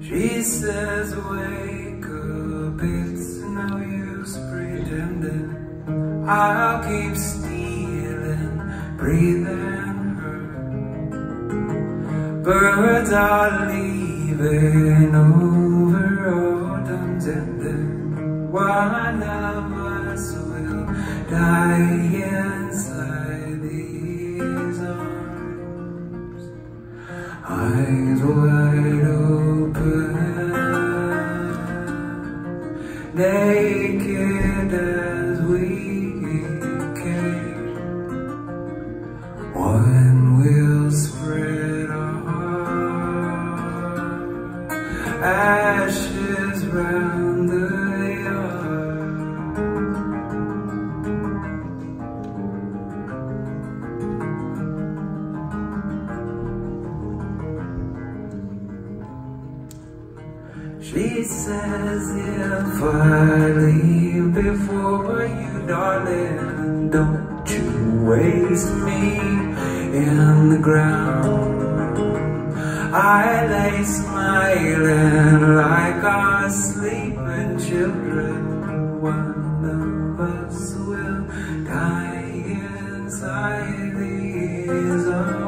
She says, wake up, it's no use pretending. I'll keep stealing, breathing her. Birds are leaving over autumn's ending. One of us will die inside these arms. Eyes wide open, naked as we came. One will spread our ashes round the yard. She says, if I leave before you, darling, don't you waste me in the ground. I lay smiling like our sleeping children. One of us will die inside these arms.